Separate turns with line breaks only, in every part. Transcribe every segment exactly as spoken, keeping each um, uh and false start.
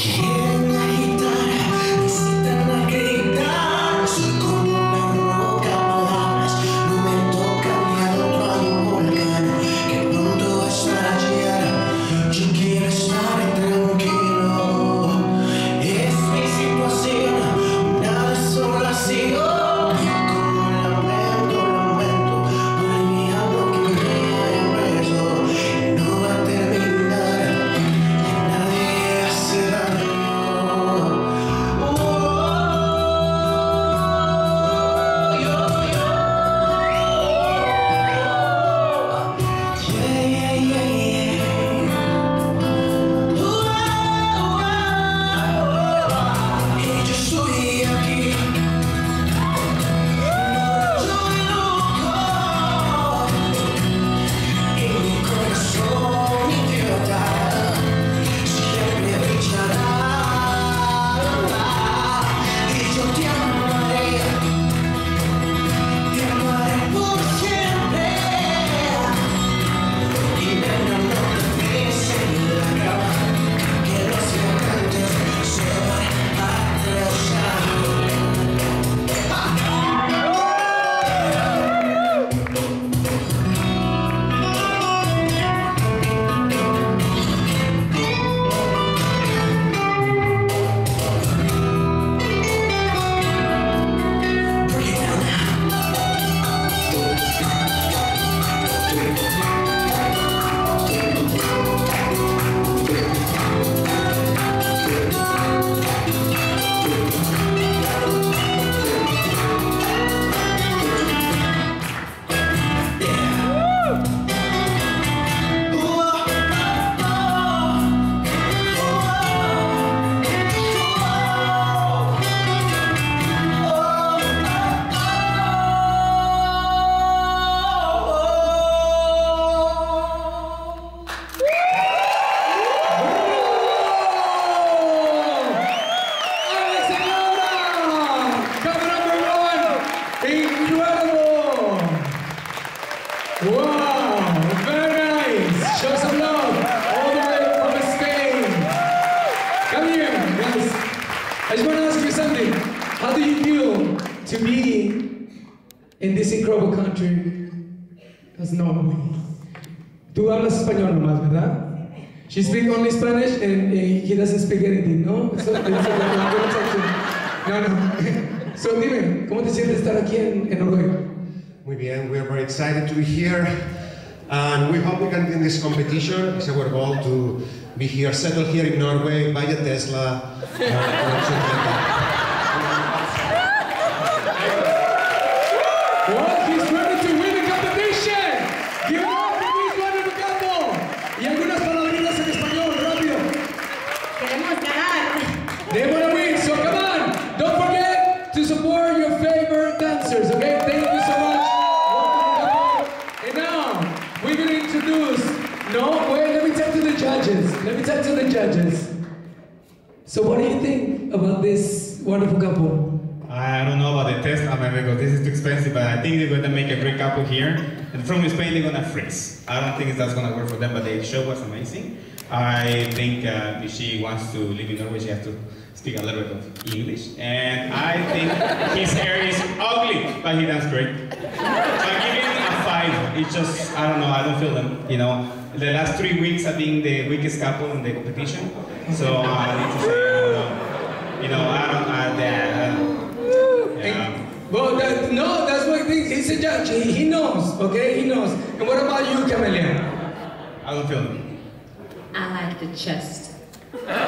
I just want to ask you something. How do you feel to be in this incredible country as Norway? Tú hablas español nomás, ¿verdad? She speaks only Spanish and uh, he doesn't speak anything, ¿no? So, no, no. So dime, ¿cómo te sientes estar aquí en, en Noruega?
Muy bien, we are very excited to be here. And we hope we can win this competition. It's our goal to be here, settle here in Norway, buy a Tesla.
Well, he's ready to win the competition. Give it up for this wonderful couple. Y algunas palabritas en español, rápido.
Queremos ganar.
They want to win, so come on. Don't forget to support your favorite dancers, okay? Thank you so much. And now, we're going to introduce, no, wait, let me talk to the judges. Let me talk to the judges. So what do you think about this wonderful couple?
I don't know about the Tesla, man, because this is too expensive, but I think they're going to make a great couple here. And from Spain, they're going to freeze. I don't think that's going to work for them, but the show was amazing. I think uh, if she wants to live in Norway, she has to speak a little bit of English. And I think his hair is ugly, but he dances great. So I give him a five. It's just, I don't know, I don't feel them, you know. The last three weeks I've been the weakest couple in the competition. So uh, I need to say, uh, you know, I don't, uh, uh, yeah.
Well, that, no, that's what I think. He's a judge. He, he knows, okay? He knows. And what about you, Camelia?
I don't feel them.
I like the chest. I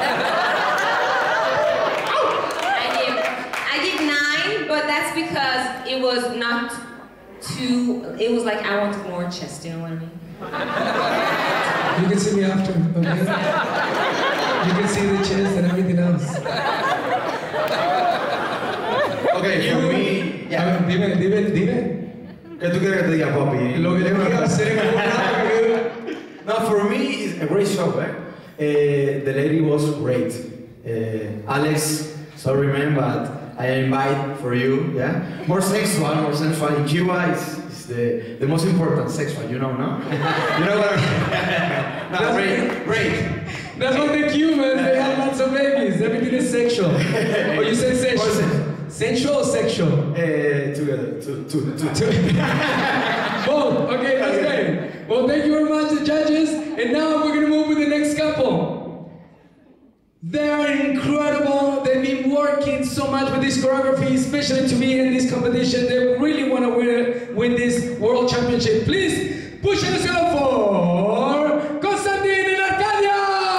give, I give nine, but that's because it was not too, it was like I wanted more chest, you know what I mean?
You can see me after, okay? You can see the chest and everything else.
Okay, for me, yeah.
Dime, dime, dime.
¿Qué tú quieres que te diga, papi?
Lo que te quiero hacer.
No, for me, it's a great show, eh? Uh, the lady was great. Uh, Alex, sorry man, but I invite for you, yeah? More sexual, more sensual. In Cuba, it's, it's the, the most important sexual, you know, no? You know what I mean? No, great, great.
That's what the Cubans, they have lots of babies. is. Everything is sexual. Or you say sexual? Sensual or sexual?
Uh, together, two, two, two, two.
Both. Okay, that's great. Well, thank you very much, the judges. And now we're gonna move with the next couple. They're incredible. They've been working so much with this choreography, especially to be in this competition. They really want to win, win this world championship. Please push yourself for Constantine and Arcadia.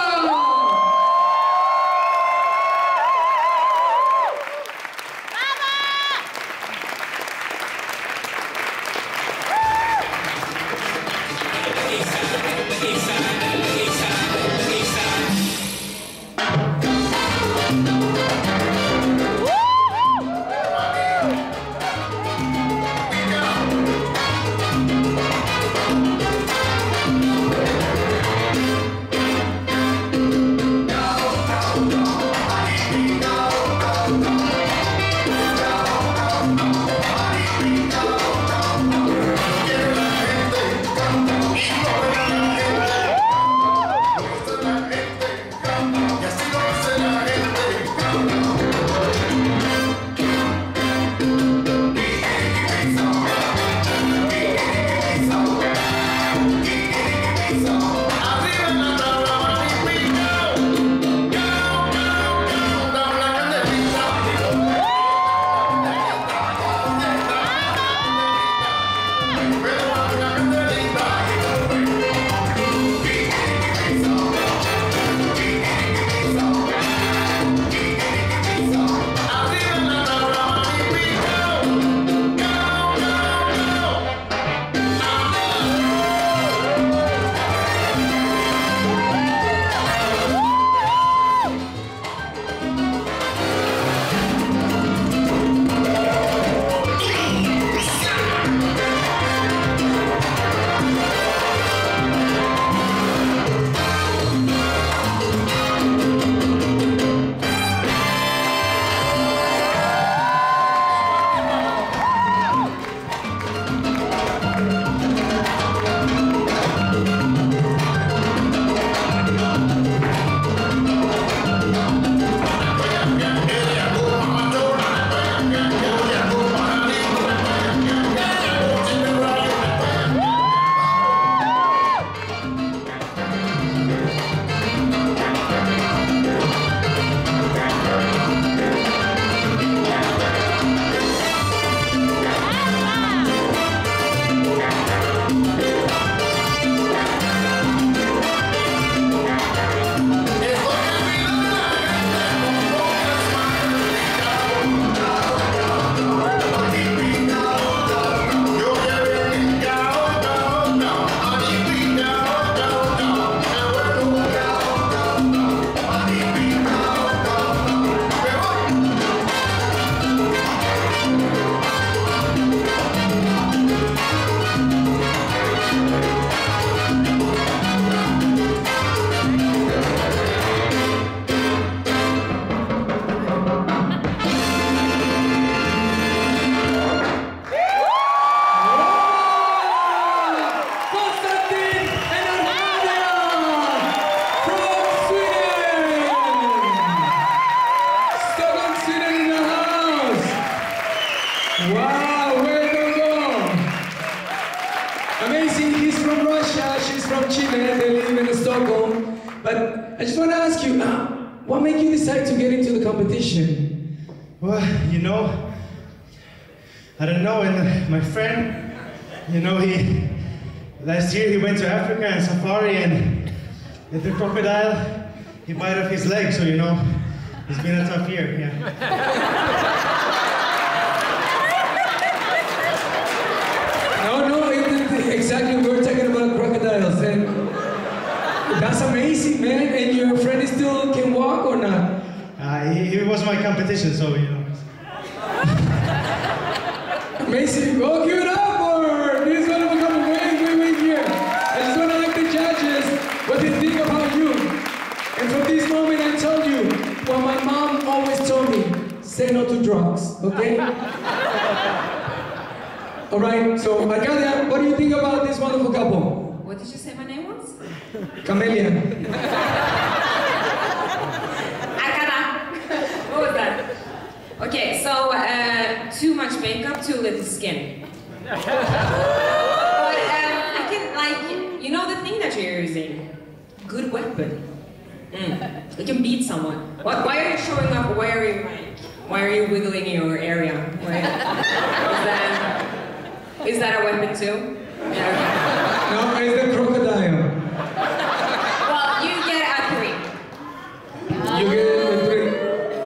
Wow, way to go! Amazing, he's from Russia, she's from Chile, they live in Stockholm. But I just want to ask you, uh, what made you decide to get into the competition?
Well, you know, I don't know, and my friend, you know, he, last year he went to Africa and safari, and the crocodile, he bit off his leg, so you know, it's been a tough year, yeah.
No, no, it, it, exactly, we're talking about crocodiles, and that's amazing, man, and your friend still can walk or not?
Uh, he, he was my competition, so, you know.
Amazing, go give it up for this one of a couple way, way, way here. I just want to ask the judges what they think about you. And from this moment I tell you what my mom always told me, say no to drugs, okay? All right, so Arcadia, what do you think about this wonderful couple?
What did you say my name was?
Camelia.
Arcadia. makeup to lift the skin. But um, I can, like, you know the thing that you're using? Good weapon. Mm. You can beat someone. Why, why are you showing up? Why are you, like, why are you wiggling in your area? Why, is that, is that a weapon too? Yeah.